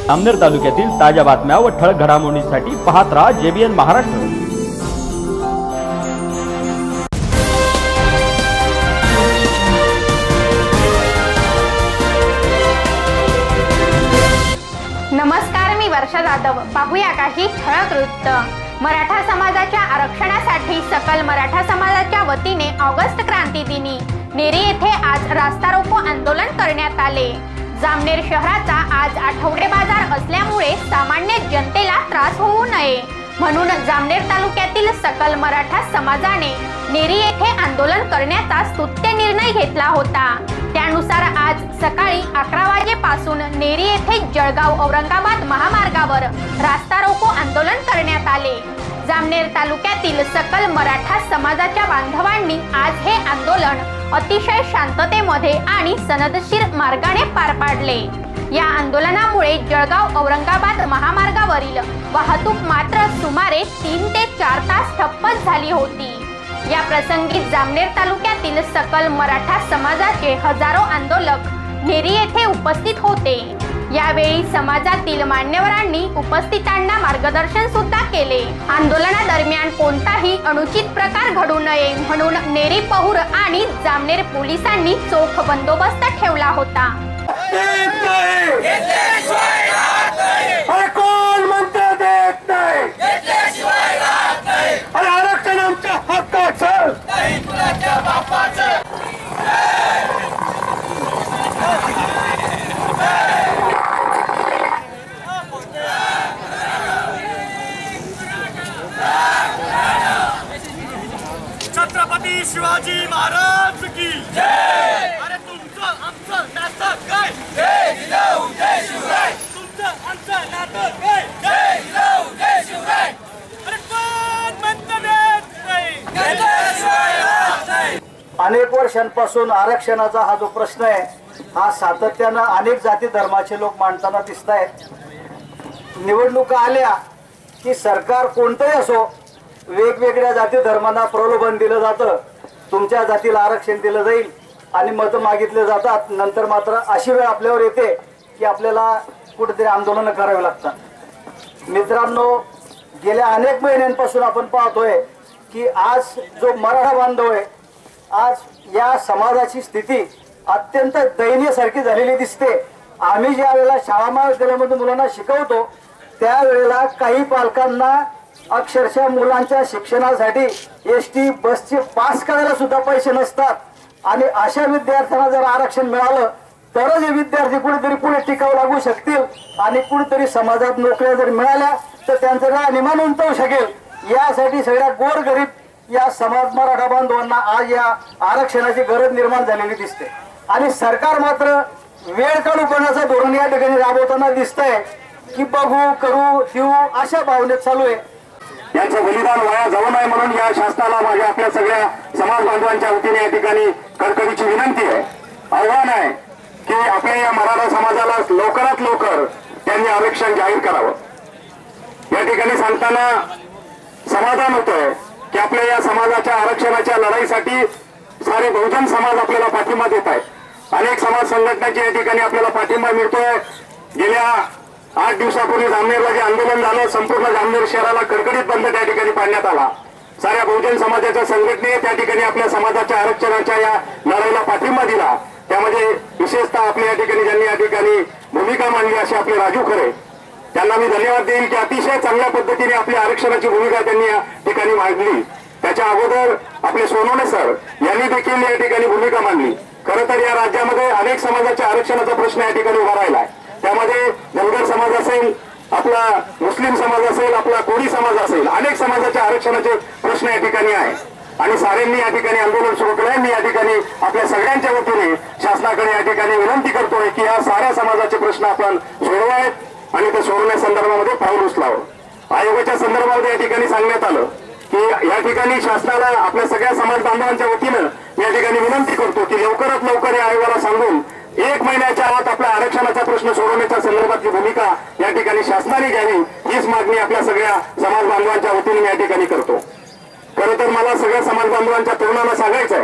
जामनेर तालुक्यातील ताज्या बातम्या व ठळक घडामोडींसाठी पाहत राहा JBN महाराष्ट्र। नमस्कार, मी वर्षा जाधव। पाहूया काही ठळक वृत्त। मराठा समाजाच्या आरक्षणासाठी सकल मराठा समाजाच्या वतीने ऑगस्ट क्रांती दिनी नेरी येथे आज रास्ता रोको आंदोलन करण्यात आले। जामनेर शहराचा आज आठवडे बाजार असल्यामुळे सामान्य जनतेला त्रास होऊ नये म्हणून जामनेर तालुक्यातील सकल मराठा समाजाने नेरी येथे आंदोलन करण्याचा स्तुत्य निर्णय घेतला होता। त्यानुसार आज सकाळी 11 वाजेपासून नेरी येथे जळगाव औरंगाबाद महामार्गावर रास्ता रोको आंदोलन करण्यात आले। जामनेर तालुक्यातील सकल मराठा समाजाच्या बांधवांनी आज हे आंदोलन अतिशय शांततेमध्ये आणि सनदशीर मार्गाने पार पाडले। या आंदोलनामुळे जळगाव औरंगाबाद महामार्गावरील वाहतूक मात्र सुमारे 3 ते 4 तास ठप्प झाली होती। या प्रसंगी जामनेर तालुक्यातील सकल मराठा समाजाचे हजारो आंदोलक नेरी येथे उपस्थित होते। यावेळी समाजातील मान्यवरांनी उपस्थितांना मार्गदर्शन सुद्धा केले। आंदोलनादरम्यान कोणताही अनुचित प्रकार घडू नये म्हणून नेरी पहुर आणि जामनेर पोलिसांनी चोख बंदोबस्त ठेवला होता। छत्रपती शिवाजी महाराज की जय। अरे तुमचं आमचं नातं काय? जय जिजाऊ जय शिवराय। तुमचं आमचं नातं काय? जय जिजाऊ जय शिवराय। अरे कोण म्हणतं नाही? घेतल्याशिवाय राहत नाही। अनेक वर्षांपासून आरक्षणाचा हा जो प्रश्न आहे हा सातत्यानं अनेक जाती धर्माचे लोक मांडताना दिसत आहेत। निवडणुका आल्या की सरकार कोणतंही असो वेगवेगळ्या जाती धर्मांना प्रलोभन दिलं जातं, तुमच्या जातीला आरक्षण दिलं जाईल आणि मतं मागितले जातात। नंतर मात्र अशी वेळ आपल्यावर येते की आपल्याला कुठेतरी आंदोलन करावे लागतात। मित्रांनो, गेल्या अनेक महिन्यांपासून आपण पाहतोय की आज जो मराठा बांधव आहे आज या समाजाची स्थिती अत्यंत दयनीयसारखी झालेली दिसते। आम्ही ज्या वेळेला शाळा महाविद्यालयामध्ये मुलांना शिकवतो त्यावेळेला काही पालकांना अक्षरशः मुलांच्या शिक्षणासाठी ST बसचे पास करायला सुद्धा पैसे नसतात आणि अशा विद्यार्थ्यांना जर आरक्षण मिळालं तरच हे विद्यार्थी कुठेतरी पुढे टिकावं लागू शकतील आणि कुठेतरी समाजात नोकऱ्या जर मिळाल्या तर त्यांचं राहणीमान उंचावू शकेल। यासाठी सगळ्या गोरगरीब या समाज मराठा बांधवांना आज या आरक्षणाची गरज निर्माण झालेली दिसते आणि सरकार मात्र वेळ काढूपणाचं धोरण या ठिकाणी राबवताना दिसतंय की बघू करू देऊ अशा भावनेत चालू आहे। यांचं बलिदान वाया जाऊ नये म्हणून या शासनाला माझ्या आपल्या सगळ्या समाज बांधवांच्या वतीने या ठिकाणी कडकडीची विनंती आहे, आव्हान आहे की आपल्या या मराठा समाजाला लवकरात लवकर त्यांनी आरक्षण जाहीर करावं। या ठिकाणी सांगताना समाधान होतंय की आपल्या या समाजाच्या आरक्षणाच्या लढाईसाठी सारे बहुजन समाज आपल्याला पाठिंबा देत आहे। अनेक समाज संघटनांच्या या ठिकाणी आपल्याला पाठिंबा मिळतोय। गेल्या 8 दिवसापूर्वी जामनेरला जे आंदोलन झालं संपूर्ण जामनेर शहराला कडकडीत बंद त्या ठिकाणी पाडण्यात आला। साऱ्या बहुजन समाजाच्या संघटनेने त्या ठिकाणी आपल्या समाजाच्या आरक्षणाच्या या लढाईला पाठिंबा दिला। त्यामध्ये विशेषतः आपल्या या ठिकाणी ज्यांनी या ठिकाणी भूमिका मांडली असे आपले राजू खरे, त्यांना मी धन्यवाद देईल की अतिशय चांगल्या पद्धतीने आपल्या आरक्षणाची भूमिका त्यांनी या ठिकाणी मांडली। त्याच्या अगोदर आपले सोनवणे सर यांनी देखील या ठिकाणी भूमिका मांडली। खरं तर या राज्यामध्ये अनेक समाजाच्या आरक्षणाचा प्रश्न या ठिकाणी उभा राहिला आहे। त्यामध्ये धनगर समाज असेल, आपला मुस्लिम समाज असेल, आपला कोळी समाज असेल, अनेक समाजाच्या आरक्षणाचे प्रश्न या ठिकाणी आहे आणि साऱ्यांनी या ठिकाणी आंदोलन सुरू केलं। मी या ठिकाणी आपल्या सगळ्यांच्या वतीने शासनाकडे या ठिकाणी विनंती करतोय की या साऱ्या समाजाचे प्रश्न आपण सोडवावेत आणि ते सोडवण्यासंदर्भामध्ये पाऊल उचलावं। आयोगाच्या संदर्भामध्ये या ठिकाणी सांगण्यात आलं की या ठिकाणी शासनाला आपल्या सगळ्या समाज बांधवांच्या वतीनं या ठिकाणी विनंती करतो की लवकरात लवकर या आयोगाला सांगून 1 महिन्याच्या आत आपल्या आरक्षणाचा प्रश्न सोडवण्याच्या संदर्भातली भूमिका या ठिकाणी शासनाने घ्यावी हीच मागणी आपल्या सगळ्या समाज बांधवांच्या वतीने या ठिकाणी करतो। खरं तर मला सगळ्या समाज बांधवांच्या तरुणांना सांगायचं आहे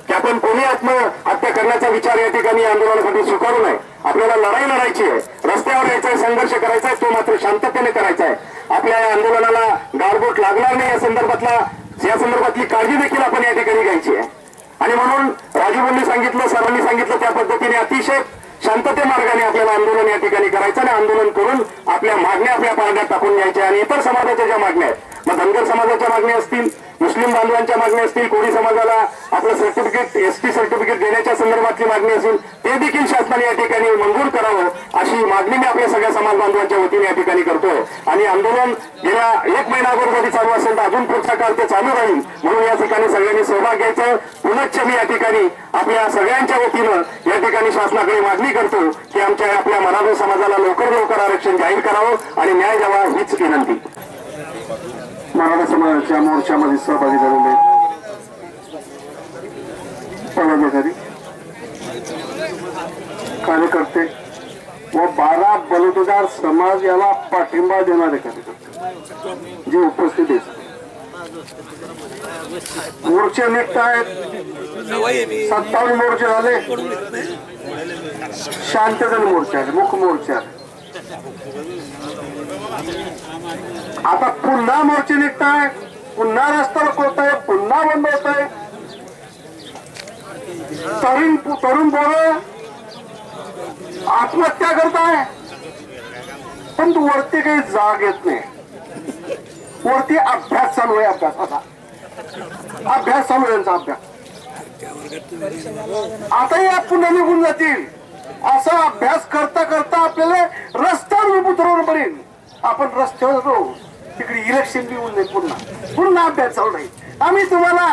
की आपण कोणी आत्महत्या करण्याचा विचार या ठिकाणी आंदोलनासाठी स्वीकारू नये. आपल्याला लढाई लढायची आहे, रस्त्यावर यायचंय, संघर्ष करायचा आहे, तो मात्र शांततेने करायचा आहे. आपल्या या आंदोलनाला गारबोट लागणार नाही या संदर्भातली काळजी देखील आपण या ठिकाणी घ्यायची आहे. आणि म्हणून राजूभाऊंनी सांगितलं, सरांनी सांगितलं त्या पद्धतीने अतिशय शांतते मार्गाने आपल्याला आंदोलन या ठिकाणी करायचं आणि आंदोलन करून आपल्या मागण्या आपल्या पारड्यात टाकून घ्यायच्या. आणि इतर समाजाच्या ज्या मागण्या आहेत, मग धनगर समाजाच्या मागण्या असतील, मुस्लिम बांधवांच्या मागण्या असतील, कोळी समाजाला आपलं सर्टिफिकेट एसटी सर्टिफिकेट देण्याच्या संदर्भातली मागणी असेल, ते देखील शासनाने या ठिकाणी मंजूर करावं अशी मागणी मी आपल्या सगळ्या समाज बांधवांच्या वतीने या ठिकाणी करतोय. आणि आंदोलन गेल्या 1 महिनाभर जरी चालू असेल तर अजून पुढचा काळ ते चालू राहील. म्हणून या ठिकाणी सगळ्यांनी सहभाग घ्यायचा. पुनश्च मी या ठिकाणी आपल्या सगळ्यांच्या वतीनं या ठिकाणी शासनाकडे मागणी करतो की आपल्या मराठा समाजाला लवकर आरक्षण जाहीर करावं आणि न्याय द्यावा हीच विनंती. मराठा समाजाच्या मोर्चामध्ये सहभागी झालेले पदाधिकारी, कार्यकर्ते व 12 बलुतेदार समाज याला पाठिंबा देणारे कार्यकर्ते जे उपस्थित आहेत. मोर्चे निघत आहेत, 57 मोर्चे झाले, शांततेने मोर्चे आले, मुख्य मोर्चे आले. आता पुन्हा मोर्चे निघत आहे, पुन्हा रस्ता रोखत आहे, पुन्हा बंद होत आहे. तरुण पोरं आत्महत्या करत आहे, पण वरती काही जाग येत नाही. वरती अभ्यास चालू आहे, अभ्यास चालू आहे यांचा अभ्यास. आता या पुन्हा निघून जातील. असा अभ्यास करता करता आपल्याला रस्त्यावर उतरवणं पडेल. आपण रस्त्यावर राहू, तिकडे इलेक्शन बी होऊन जाईल, पुन्हा अभ्यास चालू राहील. आम्ही तुम्हाला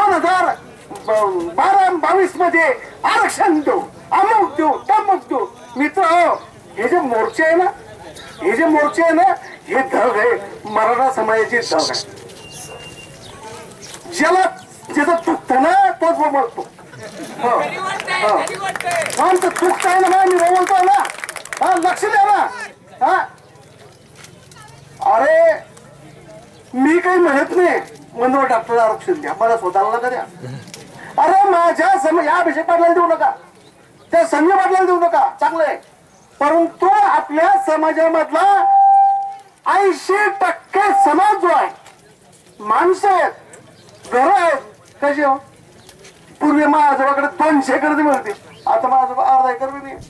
2022 मध्ये आरक्षण देऊ, अमुक देऊ, तमुक देऊ. मित्र हो, हे जे मोर्चे आहे ना, हे धग आहे, मराठा समाजाची धग आहे. ज्याचं दुखतं ना तोच बोलतो. आमचं दुखत आहे ना, मी बोलतो ना, लक्ष द्या ना. अरे मी काही म्हणत नाही मनोहर डॉक्टर आरक्षण द्या, मला स्वतःला नका द्या. अरे माझ्या या अभिषेक पाटलाला देऊ नका, त्या संजय पाटलाला देऊ नका, चांगलं आहे. परंतु आपल्या समाजामधला 80% समाज जो आहे, माणसं आहेत, घर आहेत, कशी हो. पूर्वी माझ्याकडे 200 एकर मिळते, आता माझा अर्धा एकर बी नाही.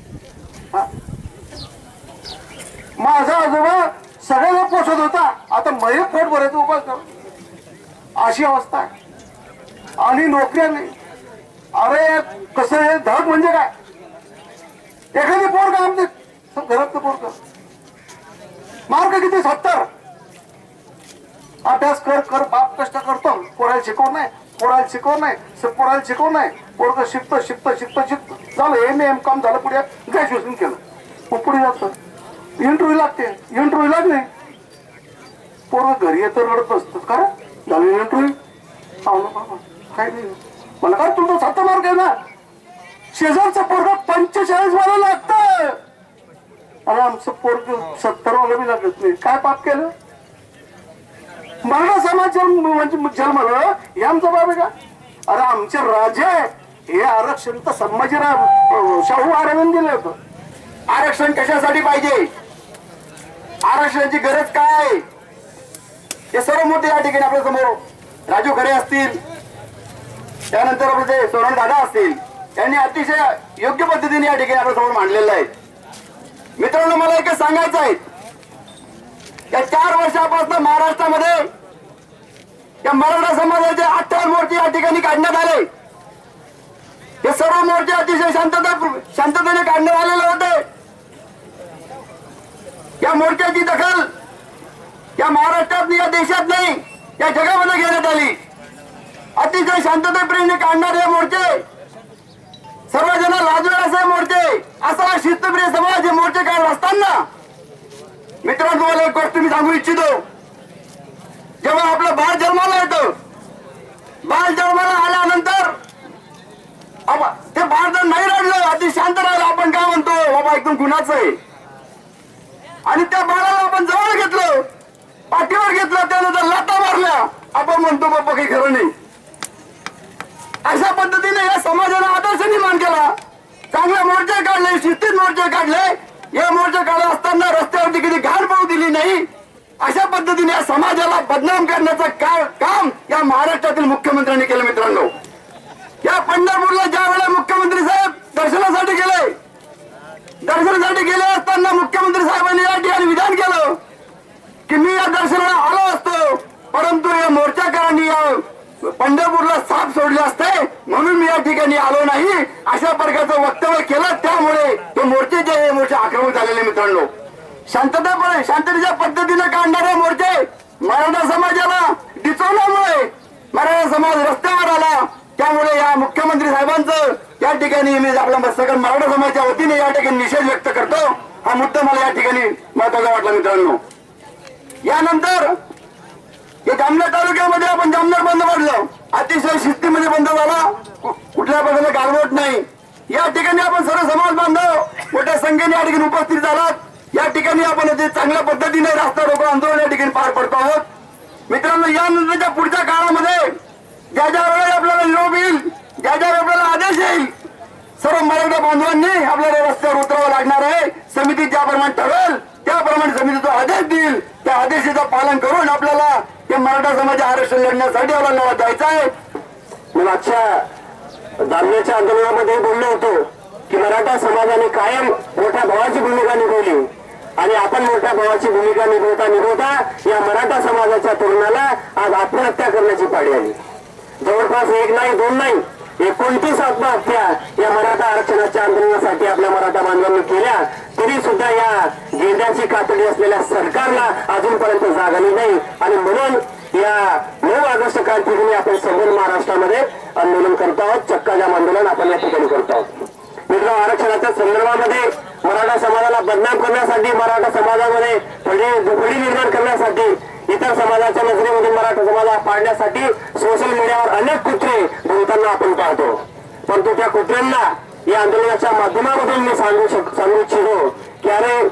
माझा आजोबा सगळ्याला पोषत होता, आता मय पोट भरायचं उपाय कर, अशी अवस्था आहे. आणि नोकऱ्या नाही. अरे कसं आहे, धग म्हणजे काय, एखादी पोर का आमचे घरात पोर मार्क किती 70. अभ्यास कर बाप कष्ट करतो, पोराला शिकवण नाही, पोराला शिकवण नाही. पोरग शिकत झालं, M.Com झालं, पुढे ग्रॅज्युएशन केलं, मग पुढे जातं. इंटरव्ह्यू लागते, इंटरव्ह्यू लागले, पोरग घरी येतं रडत असतं. का झालं इंटरव्ह्यू? काय नाही मला, काय तुमचा 70 मार्क आहे ना, शेजारचं पोरग 45 मला लागतं, आणि आमचं पोरग 70 वाला बी लागत नाही. काय पाप केलं? मराठा समाज जन्मलं हे आमचं बाब आहे का? अरे आमचे राजे हे आरक्षण तर संभाजीराव शाहू महाराजांनी दिलं होतं. आरक्षण कशासाठी पाहिजे, आरक्षणाची गरज काय, हे सर्व मोठे या ठिकाणी आपल्या समोर राजू खरे असतील, त्यानंतर आपले सोनल दादा असतील, यांनी अतिशय योग्य पद्धतीने या ठिकाणी आपल्या समोर मांडलेलं आहे. मित्रांनो, मला एक सांगायचं आहे, या 4 वर्षापासून महाराष्ट्रामध्ये या मराठा समाजाचे 58 मोर्चे या ठिकाणी काढण्यात आले. हे सर्व मोर्चे अतिशय शांततेने काढण्यात आलेले होते. या मोर्चाची दखल या महाराष्ट्रात या देशात नाही, या जगामध्ये घेण्यात आली. अतिशय शांततेप्रेमी काढणारे हे मोर्चे, सर्वजण लाजवेल असे मोर्चे, असा शिस्तप्रिय समाज हे मोर्चे काढत असताना मित्रांनो, तुम्हाला एक गोष्ट मी सांगू इच्छितो. जेव्हा आपलं बाळ जन्माला येतं, बाळ जन्माला आल्यानंतर ते बाळ जर नाही रडलं, अति शांत राहिलं, आपण काय म्हणतो, बाबा एकदम गुन्हाचं आहे. आणि त्या बाळाला आपण जवळ घेतलं, पाठीवर घेतलं, त्यानंतर लाथा मारल्या, आपण म्हणतो बाबा काही खरं नाही. अशा पद्धतीने या समाजाने आदर्श निर्माण केला, चांगले मोर्चे काढले, शिस्तीत मोर्चे काढले. या मोर्चे काढत असताना रस्त्यावरती किती घाण पडू दिली नाही. अशा पद्धतीने या समाजाला बदनाम करण्याचं काम या महाराष्ट्रातील मुख्यमंत्र्यांनी केलं. मित्रांनो, या पंढरपूरला ज्या वेळेला मुख्यमंत्री साहेब दर्शनासाठी गेले असताना मुख्यमंत्री साहेबांनी या ठिकाणी विधान केलं की मी या दर्शनाला आलो असतो, परंतु या मोर्चाकारांनी या पंढरपूरला साप सोडले असते म्हणून मी या ठिकाणी आलो नाही, अशा प्रकारचं वक्तव्य केलं. त्यामुळे तो मोर्चे आक्रमक झालेले. मित्रांनो, शांततेच्या पद्धतीने काढणारे मोर्चे मराठा समाजाला डिचवल्यामुळे मराठा समाज रस्त्यावर आला. त्यामुळे या मुख्यमंत्री साहेबांचं या ठिकाणी मी आपल्या सकल मराठा समाजाच्या वतीने या ठिकाणी निषेध व्यक्त करतो. हा मुद्दा मला या ठिकाणी महत्वाचा वाटला. मित्रांनो, यानंतर हे जामनेर तालुक्यामध्ये आपण जामनेर बंद पडलं, अतिशय शिस्तीमध्ये बंद झाला, कुठल्या प्रकारचं गालबोट नाही. या ठिकाणी आपण सर्व समाज बांधव मोठ्या संख्येने या ठिकाणी उपस्थित झालात. या ठिकाणी आपण चांगल्या पद्धतीने रास्ता रोको आंदोलन या ठिकाणी पार पडतो आहोत. मित्रांनो, यानंतरच्या पुढच्या काळामध्ये ज्या वेळेला आपल्याला निरोप येईल, ज्या आपल्याला आदेश येईल, सर्व मराठा बांधवांनी आपल्याला रस्त्यावर उतरावं लागणार आहे. समिती ज्याप्रमाणे ठरवेल त्याप्रमाणे समिती जो आदेश देईल त्या आदेशाचं पालन करून आपल्याला या मराठा समाज आरक्षण लढण्यासाठी आपल्याला लढा द्यायचा आहे. मी मागच्या जामनेरच्या आंदोलनामध्ये बोललो होतो की मराठा समाजाने कायम मोठ्या भावाची भूमिका निभवली आणि आपण मोठ्या भावाची भूमिका निभवता या मराठा समाजाच्या तरुणाला आज आत्महत्या करण्याची पाळी आली. जवळपास 1 नाही 2 नाही 29 आत्महत्या या मराठा आरक्षणाच्या आंदोलनासाठी आपल्या मराठा बांधवांनी केल्या. तरी सुद्धा या गेंड्याची कातडी असलेल्या सरकारला अजूनपर्यंत जाग आली नाही आणि म्हणून या 9 ऑगस्ट क्रांतीदिनी आपण संपूर्ण महाराष्ट्रामध्ये आंदोलन करतो आहोत. चक्का जाम आंदोलन आपण या ठिकाणी करतो आहोत. मित्र, आरक्षणाच्या संदर्भामध्ये मराठा समाजाला बदनाम करण्यासाठी, मराठा समाजामध्ये फळी निर्माण करण्यासाठी, इतर समाजाच्या नजरेमध्ये मराठा समाजाला पाडण्यासाठी सोशल मीडियावर अनेक कुत्रे बोलताना आपण पाहतो. परंतु त्या कुत्र्यांना या आंदोलनाच्या माध्यमामधून मी सांगू इच्छितो की अरे,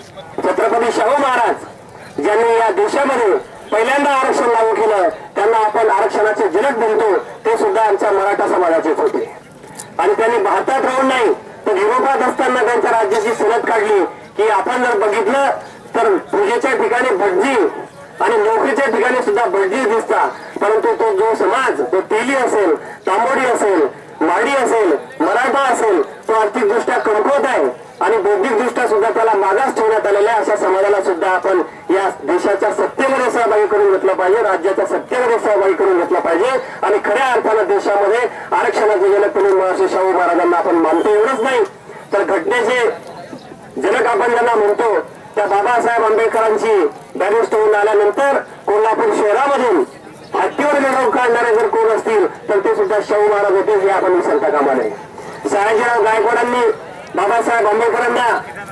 छत्रपती शाहू महाराज ज्यांनी या देशामध्ये पहिल्यांदा आरक्षण लागू केलं त्यांना आपण आरक्षणाचे जनक म्हणतो, ते सुद्धा आमच्या मराठा समाजाचेच होते. आणि त्यांनी भारतात राहून नाही तर युरोपात असताना त्यांच्या राज्याची सनद काढली की आपण जर बघितलं तर पूजेच्या ठिकाणी भटजी आणि नोकरीच्या ठिकाणी सुद्धा भटजी दिसतात. परंतु तो जो समाज, तो तेली असेल, तांबोडी असेल, माडी असेल, मराठा असेल, तो आर्थिकदृष्ट्या कमकुवत आहे आणि बौद्धिकदृष्ट्या सुद्धा त्याला मागास ठेवण्यात आलेला आहे. अशा समाजाला सुद्धा आपण या देशाच्या सत्तेमध्ये सहभागी करून घेतलं पाहिजे, राज्याच्या सत्तेमध्ये सहभागी करून घेतलं पाहिजे आणि खऱ्या अर्थानं देशामध्ये आरक्षणाचे जनक म्हणून महर्षी शाहू महाराजांना आपण मानतो. एवढंच नाही तर घटनेचे जनक आपण ज्यांना म्हणतो त्या बाबासाहेब आंबेडकरांची बॅरिस्ट होऊन आल्यानंतर कोल्हापूर शहरामधून हत्तीवर मिरवणूक काढणारे जर कोण असतील तर ते सुद्धा शाहू महाराज होते, हे आपण विसरता कामा नये. सयाजीराव गायकवाडांनी बाबासाहेब आंबेडकरांना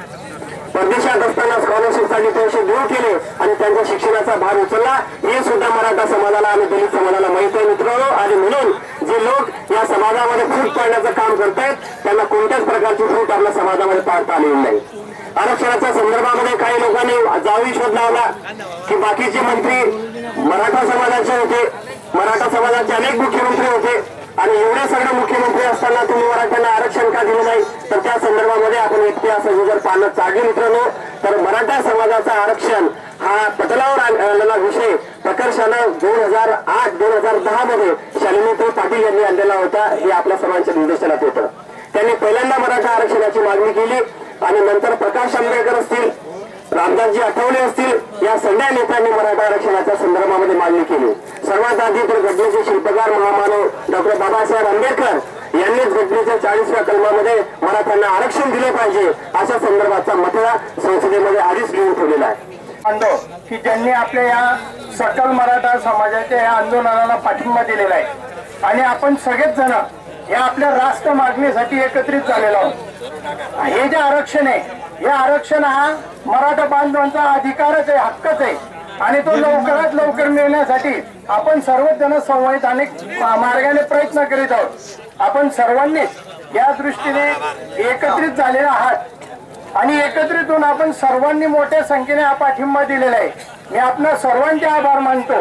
परदेशात असताना स्कॉलरशिपसाठी पैसे देऊ केले आणि त्यांच्या शिक्षणाचा भार उचलला, हे सुद्धा मराठा समाजाला आणि दलित समाजाला माहित आहे. मित्रांनो, आणि म्हणून जे लोक या समाजामध्ये फूट पाडण्याचं काम करतायत त्यांना कोणत्याच प्रकारची फूट आपल्या समाजामध्ये पाडता आलेली नाही. आरक्षणाच्या संदर्भामध्ये काही लोकांनी जावी शोध लावला की बाकीचे मंत्री मराठा समाजाचे होते, मराठा समाजाचे अनेक मुख्यमंत्री होते आणि एवढे सगळे मुख्यमंत्री असताना तुम्ही मराठ्यांना आरक्षण का दिलं नाही. तर त्या संदर्भामध्ये आपण इतिहासाची जर पानं चाडली मित्रांनो तर मराठा समाजाचं आरक्षण हा पटलावर आलेला विषय प्रकर्षानं 2008-2010 मध्ये शालिनीताई पाटील यांनी आणलेला होता. हे आपल्या सर्वांच्या निर्देशनात होतं. त्यांनी पहिल्यांदा मराठा आरक्षणाची मागणी केली आणि नंतर प्रकाश आंबेडकर असतील, रामदासजी आठवले असतील, या सगळ्या नेत्यांनी मराठा आरक्षणाच्या संदर्भामध्ये मागणी केली. सर्वात आधी तर घटनेचे शिल्पकार महामानव डॉक्टर बाबासाहेब आंबेडकर यांनीच घटनेच्या 40व्या कलमामध्ये मराठ्यांना आरक्षण दिले पाहिजे अशा संदर्भाचा मथळा संसदेमध्ये आधीच लिहून ठेवलेला आहे. की ज्यांनी आपल्या या सकल मराठा समाजाच्या या आंदोलनाला पाठिंबा दिलेला आहे आणि आपण सगळेच जण या आपल्या राष्ट्र मागणीसाठी एकत्रित झालेलो आहोत. हे जे आरक्षण आहे, हे आरक्षण हा मराठा बांधवांचा अधिकारच आहे, हक्कच आहे आणि तो लवकरात लवकर मिळण्यासाठी आपण सर्वच जण संवैधानिक मार्गाने प्रयत्न करीत आहोत. आपण सर्वांनीच या दृष्टीने एकत्रित झालेले आहात आणि एकत्रित होऊन आपण सर्वांनी मोठ्या संख्येने हा पाठिंबा दिलेला आहे. मी आपल्या सर्वांचे आभार मानतो.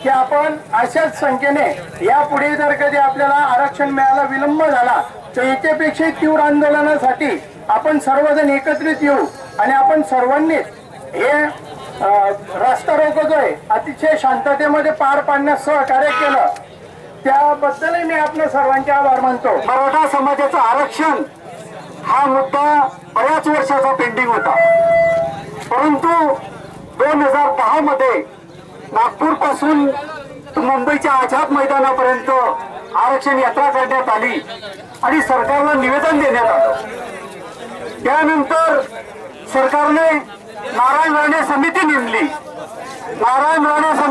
की आपण अशाच संख्येने यापुढे जर कधी आपल्याला आरक्षण मिळायला विलंब झाला तर याच्यापेक्षा तीव्र आंदोलनासाठी आपण सर्वजण एकत्रित येऊ आणि आपण सर्वांनीच हे रस्ता रोको जो आहे अतिशय शांततेमध्ये पार पाडण्यास सहकार्य केलं, त्याबद्दलही मी आपल्या सर्वांचे आभार मानतो. मराठा समाजाचं आरक्षण हा मुद्दा बऱ्याच वर्षाचा पेंडिंग होता, परंतु 2010 मध्ये नागपूर पासून मुंबईच्या आझाद मैदानापर्यंत आरक्षण यात्रा काढण्यात आली आणि सरकारला निवेदन देण्यात आलं. त्यानंतर सरकारने नारायण राणे समिती नेमली. नारायण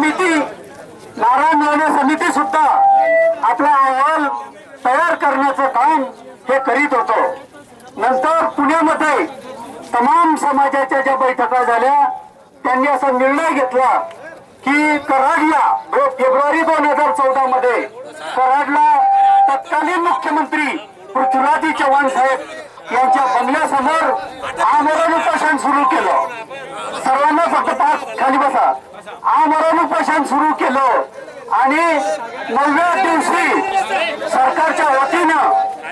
राणे समिती सुद्धा आपला अहवाल तयार करण्याचं काम हे करीत होतं. नंतर पुण्यामध्ये तमाम समाजाच्या ज्या बैठका झाल्या त्यांनी असा निर्णय घेतला की कराडला फेब्रुवारी 2014 मध्ये कराडला तत्कालीन मुख्यमंत्री पृथ्वीराज चव्हाण साहेब यांच्या बंगल्यासमोर आमरण उपोषण सुरू केलं. सर्वांना फक्त खाली बसा. आमरण उपोषण सुरू केलं आणि 9व्या दिवशी सरकारच्या वतीनं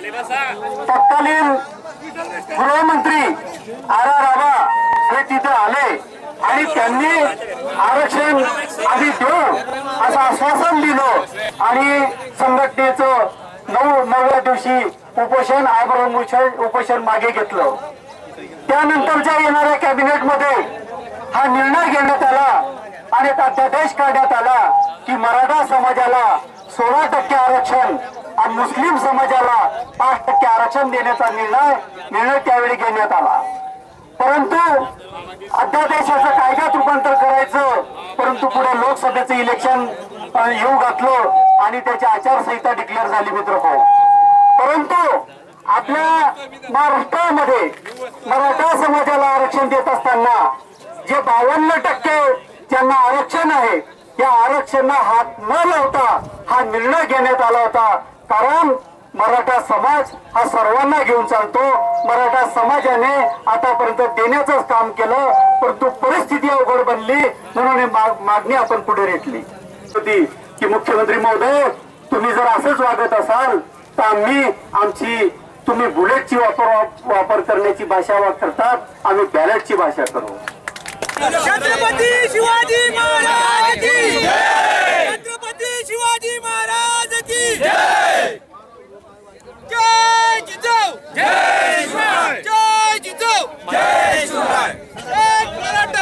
तत्कालीन गृहमंत्री आर.आर. आबा हे तिथे आले आणि त्यांनी आरक्षण आधी देऊ असं आश्वासन दिलं आणि संघटनेचं 9व्या दिवशी उपोषण आमरण उपोषण मागे घेतलं. त्यानंतरच्या येणाऱ्या कॅबिनेटमध्ये हा निर्णय घेण्यात आला आणि एक अध्यादेश काढण्यात आला की मराठा समाजाला 16% आरक्षण आणि मुस्लिम समाजाला 5% आरक्षण देण्याचा निर्णय त्यावेळी घेण्यात आला. परंतु अध्यादेशाचं कायद्यात रूपांतर करायचं, परंतु पुढे लोकसभेचं इलेक्शन येऊ घातलं आणि त्याची आचारसंहिता डिक्लेअर झाली मित्रहो. परंतु आपल्या महाराष्ट्रामध्ये मराठा समाजाला आरक्षण देत असताना जे 52% ज्यांना आरक्षण आहे त्या आरक्षणाला हात न लावता हा निर्णय घेण्यात आला होता. कारण मराठा समाज हा सर्वांना घेऊन चालतो. मराठा समाजाने आतापर्यंत देण्याचंच काम केलं, परंतु परिस्थिती अवघड बनली म्हणून मागणी आपण पुढे रेटली होती की मुख्यमंत्री महोदय तुम्ही जर असंच वागत असाल तर आमची तुम्ही बुलेटची वापर करण्याची भाषा वापरतात, आम्ही बॅलेटची भाषा करू. छत्रपती शिवाजी महाराज की जय. छत्रपती शिवाजी महाराज की जय. जय जिजाऊ. जय शिवराय. जय जिजाऊ. जय शिवराय. एक मराठा.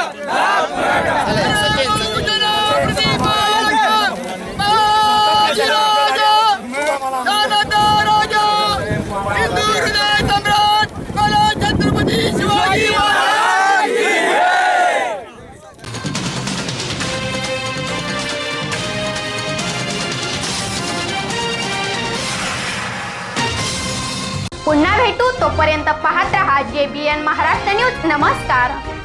हिंदू हृदय सम्राट मला छत्रपती शिवाजी महाराज की जय. पुन्हा भेटू, तोपर्यंत पाहत रहा JBN महाराष्ट्र न्यूज. नमस्कार.